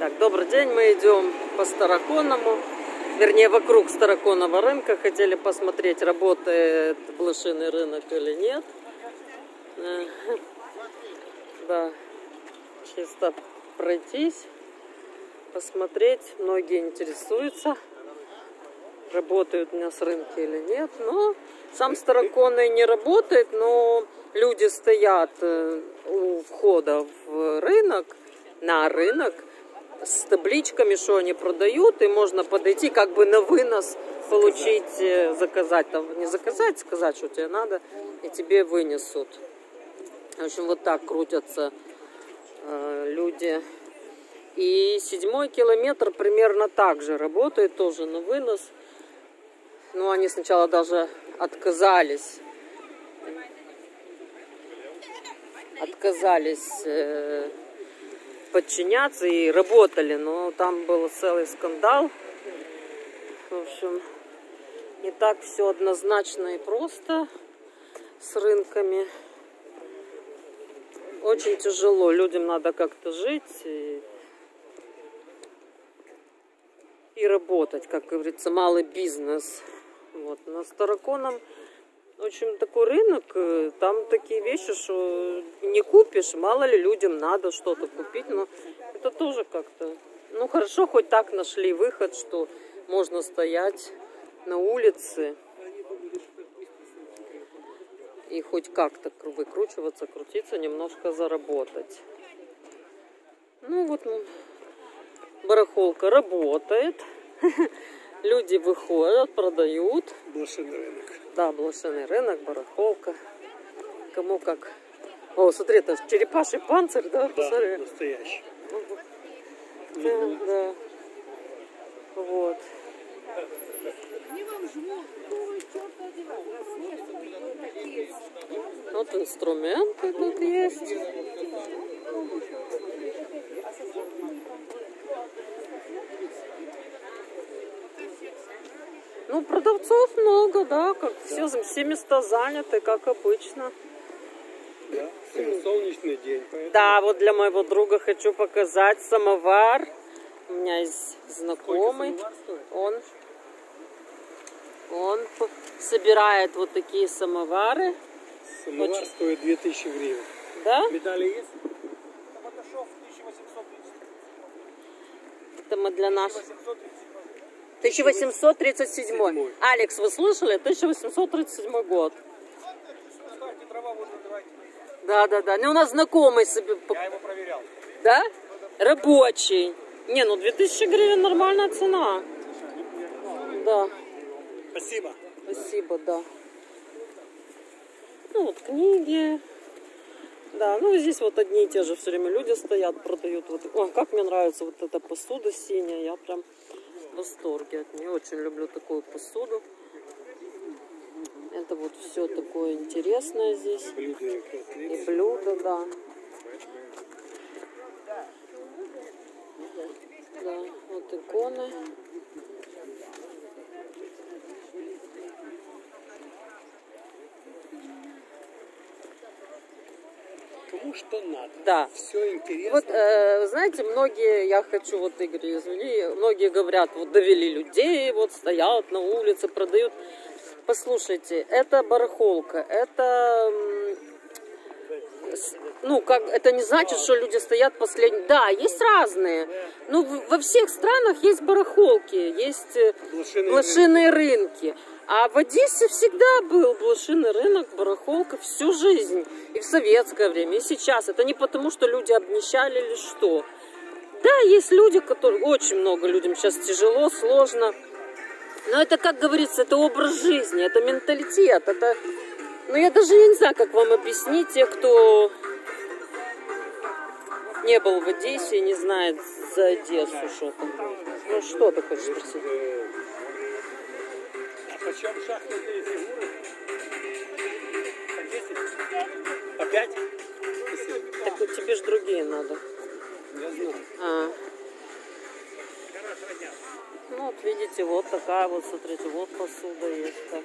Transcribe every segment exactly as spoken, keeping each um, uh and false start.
Так, добрый день, мы идем по Староконному, вернее вокруг Староконного рынка. Хотели посмотреть, работает блошиный рынок или нет. Да, чисто пройтись, посмотреть. Многие интересуются, работают у нас рынки или нет. Но сам Староконный не работает, но люди стоят у входа в рынок, на рынок, с табличками, что они продают, и можно подойти как бы на вынос, получить, заказать, там, не заказать, сказать, что тебе надо, и тебе вынесут. В общем, вот так крутятся э, люди. И седьмой километр примерно так же работает, тоже на вынос. Но они сначала даже отказались. Отказались э, подчиняться и работали, но там был целый скандал. В общем, не так все однозначно и просто с рынками. Очень тяжело, людям надо как-то жить и, и работать, как говорится, малый бизнес. Вот. На Староконном очень такой рынок, там такие вещи, что не купишь, мало ли людям надо что-то купить, но это тоже как-то, ну хорошо, хоть так нашли выход, что можно стоять на улице и хоть как-то выкручиваться, крутиться, немножко заработать. Ну вот, барахолка работает, люди выходят, продают. Блошиный рынок. Да, блошиный рынок, барахолка. Кому как. О, смотри, это черепаший панцирь, да? Да, посмотри. настоящий. Да, да. Вот. Вот инструменты тут есть. Ну, продавцов много, да, как все, все места заняты, как обычно. Да, солнечный день. Поэтому... Да, вот для моего друга хочу показать самовар. У меня есть знакомый. Он, он собирает вот такие самовары. Самовар Очень... стоит две тысячи гривен. Да? Медали есть? Это мы для нас. тысяча восемьсот тридцать седьмой. Алекс, вы слышали? тысяча восемьсот тридцать седьмой год. Да, да, да. Ну, у нас знакомый себе. Я его проверял. Да? Рабочий. Не, ну две тысячи гривен нормальная цена. Да. Спасибо. Спасибо, да. Ну, вот книги. Да, ну здесь вот одни и те же все время люди стоят, продают. Вот. О, как мне нравится вот эта посуда синяя. Я прям в восторге от нее. Очень люблю такую посуду. Это вот все такое интересное здесь. Блюда и И блюда, да. Да, вот иконы. Кому что надо. Да. Все интересно. Вот, э, знаете, многие, я хочу, вот, Игорь, извини, многие говорят, вот довели людей, вот стоят на улице, продают. Послушайте, это барахолка, это, ну, как, это не значит, что люди стоят последние. Да, есть разные. Ну, во всех странах есть барахолки, есть Блошиные блошиные рынки. А в Одессе всегда был блошиный рынок, барахолка всю жизнь. И в советское время, и сейчас. Это не потому, что люди обнищали или что. Да, есть люди, которые... Очень много людям сейчас тяжело, сложно. Но это, как говорится, это образ жизни, это менталитет. Это... Ну, я даже я не знаю, как вам объяснить, те, кто не был в Одессе и не знает за Одессу что-то. Ну, что ты хочешь спросить? А почем шахматные фигуры? По десять? По пять? Так вот тебе же другие надо. Я знаю. А. Ну, вот видите, вот такая вот, смотрите, вот посуда есть. Так.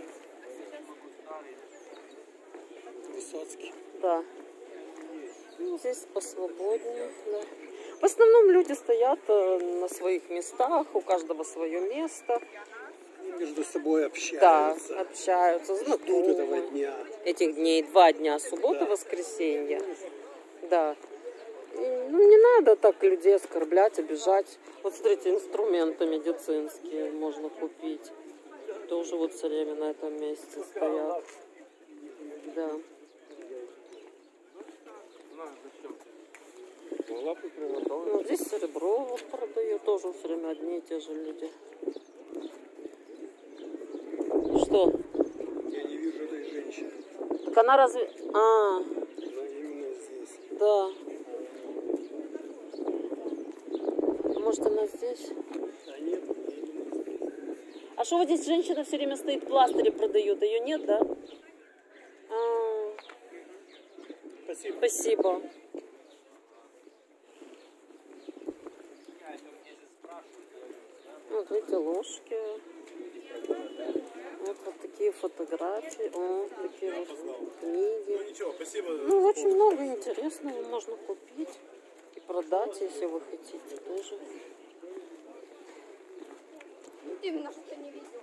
Высоцкий. Да. Ну, Ну, здесь посвободнее, да. В основном люди стоят на своих местах, у каждого свое место. Между собой общаются. Да, общаются, знакомы. Ждут этого дня. Этих дней, два дня, суббота, Да. воскресенье. Да. И, ну, не надо так людей оскорблять, обижать. Вот, смотрите, инструменты медицинские можно купить. Тоже вот все время на этом месте стоят. Да. Ну, здесь серебро вот продают, тоже все время одни и те же люди. Что? Я не вижу этой женщины. Так она разве... А, Она именно здесь. да. Может, она здесь? А нет, она именно здесь. А что вот здесь женщина все время стоит, пластыри продает? Ее нет, да? А, Спасибо. спасибо. Вот эти ложки. Вот, вот такие фотографии. О, такие вот книги. Ничего, спасибо. Ну, очень много интересного можно купить и продать, если вы хотите тоже. Именно что не видела.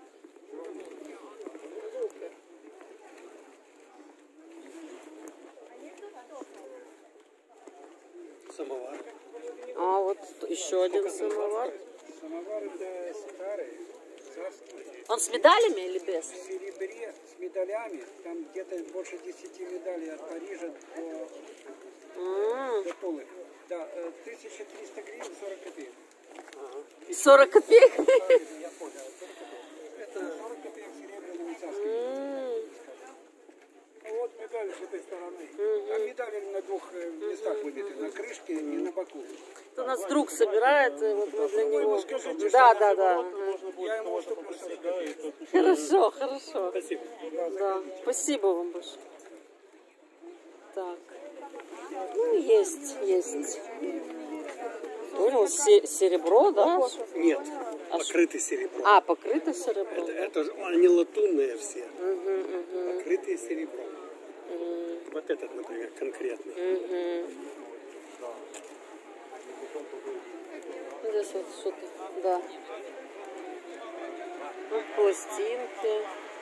Самовар. А вот еще один самовар. Самовар это старый, царский, Он с медалями или без? в серебре с медалями. Там где-то больше десяти медалей от Парижа до, М, до Тулы. Да, э, тысяча триста гривен, сорок копеек. сорок копеек? Я понял, сорок копеек. Это сорок копеек серебряными царскими. М, А вот медаль с этой стороны. Там медали на двух э, местах выбиты, на крышке и на боку. Это у нас друг собирает, и вот мы для него. скажите, Да, да, да. Я ему уступлю сорок копеек. Хорошо, хорошо. Спасибо. Да, спасибо вам большое. Так. Ну, есть, есть. Понял, се- серебро, да? Нет, покрытый серебром. А, покрыто серебром. Это, это же они латунные все, Угу, угу, покрытые серебром. Вот этот, например, конкретный. угу. Здесь вот что-то, да. Вот пластинки.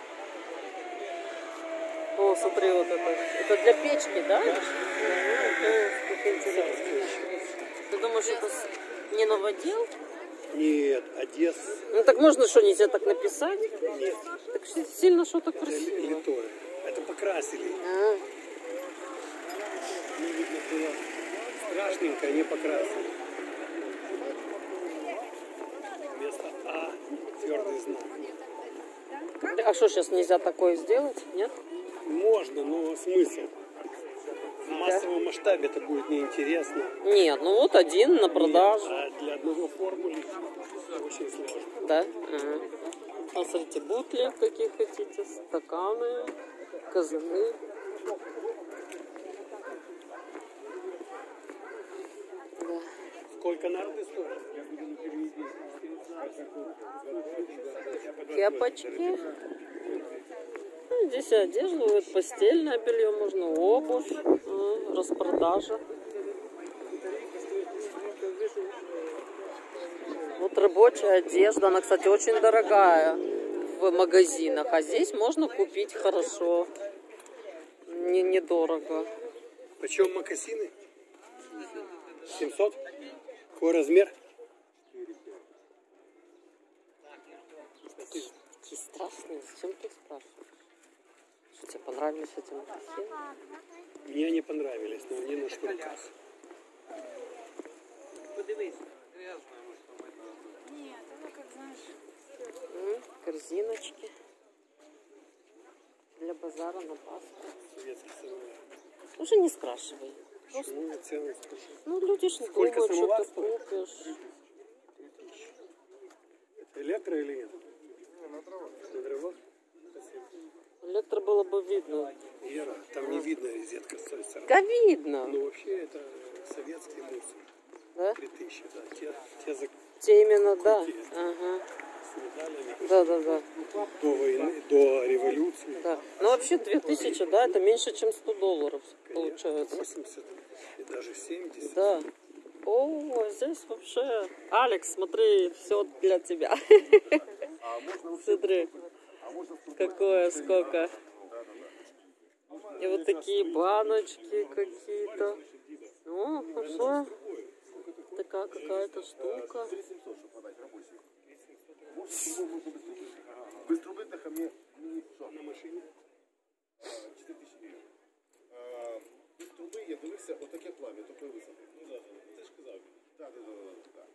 О, смотри, вот это. Это для печки, да? О, как интересно. Ты думаешь, это с- не новодел? Нет, Одесса. Ну так можно что, нельзя так написать? Нет, Так что сильно что-то это красивое. литое. Это покрасили. А, Ну, видно, было страшненько, не покрасили. Вместо А твердый знак. а что, сейчас нельзя такое сделать? Нет? Можно, но смысл? В массовом масштабе это будет неинтересно. Нет, ну вот один на продажу. А для одного формулы очень сложно. Да? Ага. А смотрите, бутли какие хотите, стаканы, казаны. Да. Сколько нарды стоит? Кепочки. Ну, здесь одежда, вот постельное белье можно, обувь, а, распродажа. Вот рабочая одежда, она, кстати, очень дорогая в магазинах, а здесь можно купить хорошо, не, недорого. Почем мокасины? семьсот? Какой размер? Такие страшные, зачем ты спрашиваешь? Что, тебе понравились эти мокасины? Мне они понравились, но они на шнурках. М, корзиночки для базара на Пасху. Советский самовар. Уже не спрашивай. Почему я цену скажу? Ну, люди ж не Сколько думают, что самовар ты стоит? купишь. Это электро или нет? На дровах? Спасибо. Электро было бы видно. Вера, там не видно розетка с той стороны. Да видно. Но вообще это советский мусор. Да? Три тысячи, да. Те, те за Те именно, да. Ага. с медалями. Да, да, да. До войны, до революции. Да. Ну, вообще, две тысячи, да, это меньше, чем сто долларов получается. восемьдесят. И даже семьдесят. Да. О, здесь вообще... Алекс, смотри, все для тебя. Смотри, какое, сколько. И вот такие баночки какие-то. Ну, пошла. Такая какая-то штука. Без труби на хамі на машині чотири тисячі. Без труби я дивився отаке плам'я, такої висоти. Ну так, ти ж казав. Так, так, так, так.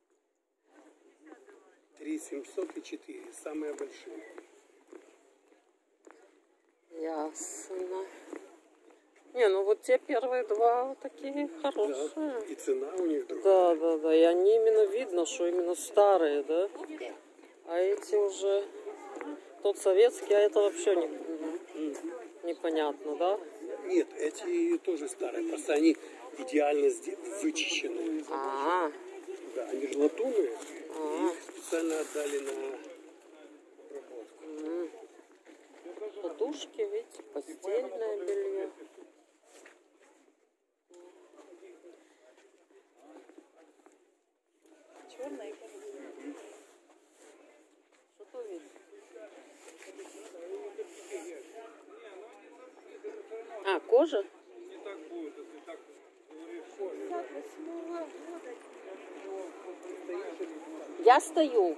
три семьсот и четыре, самые большие. Ясно. Не, ну вот те первые два вот такие хорошие. Да, и цена у них другая. Да, да, да. И они именно видно, что именно старые, да? А эти уже... Тот советский, а это вообще не... непонятно, да? Нет, эти тоже старые, просто они идеально сде- вычищенные. А, -а, Да, они же латунные, -а. их специально отдали на обработку. М. Подушки, видите, постельное белье. Черное. Что-то видно. А, кожа? Я стою.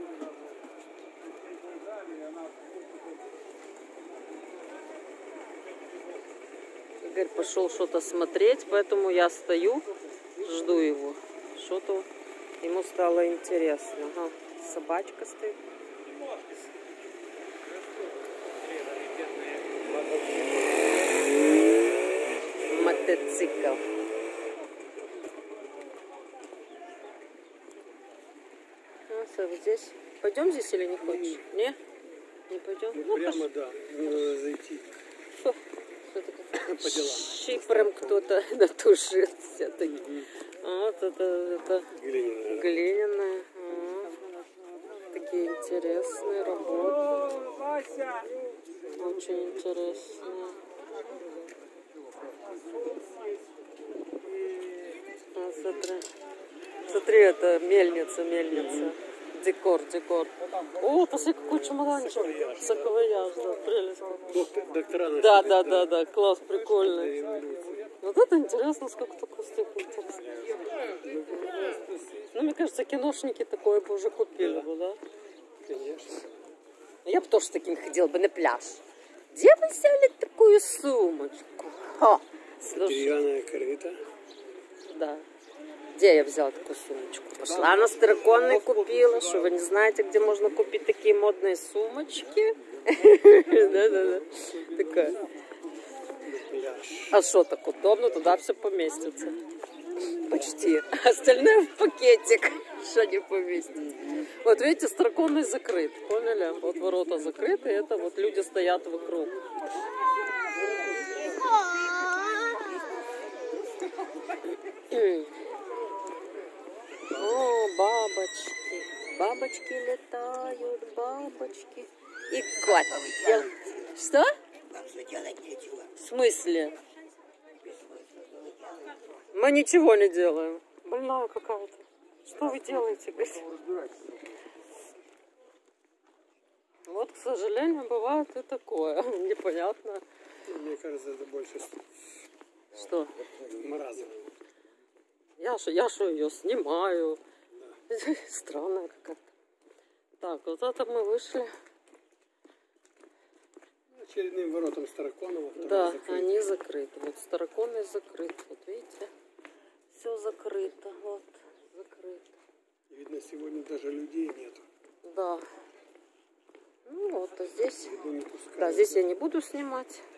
Игорь пошел что-то смотреть, поэтому я стою, жду его. Что-то ему стало интересно. Ага, собачка стоит. Мотоцикл. А, вот здесь. Пойдем здесь или не хочешь? Не? Не пойдем? Ну, Прямо, пошли. да, надо зайти Что? Что такое? по делам. Шипром кто-то натушил все-таки. А вот это, это Глиняная. глиняная. А, такие интересные работы. Очень интересные. А, смотри. Смотри, это мельница, мельница. Декор, декор. О, посмотри, какой чемоданчик. Саквояж, да, прелесть. Доктор- Доктора наши. Да, да, да, да, класс, прикольный. Вот это интересно, сколько такой стих интересно. Ну, мне кажется, киношники такое бы уже купили бы, да? Конечно. Я бы тоже с таким ходила бы на пляж. Где вы взяли такую сумочку? Ха, слушай, Деревянная корыта. да. Где я взяла такую сумочку? Пошла на Староконной купила. Что вы не знаете, где можно купить такие модные сумочки? Да-да-да. Такая. Пляж. А что, так удобно, туда все поместится. Почти. Остальное в пакетик, что не поместится. Вот видите, Староконный закрыт, поняли? Вот ворота закрыты, и это вот люди стоят вокруг. О, бабочки. Бабочки летают, бабочки. И кот. Дел- Что? В смысле? Мы ничего не делаем. Больная какая-то. Что вы делаете, говорит? Вот, к сожалению, бывает и такое. Непонятно. Мне кажется, это больше Что? маразм. Я что, я что ее снимаю? Странная какая-то. Так, вот это мы вышли. Очередным воротом Староконова. второй Да, закрыт. они закрыты. Вот Староконный закрыт. Вот видите? Все закрыто. Вот, закрыто. Видно, сегодня даже людей нет. Да. Ну вот, а здесь... Видно, не пускают. Да, здесь я не буду снимать.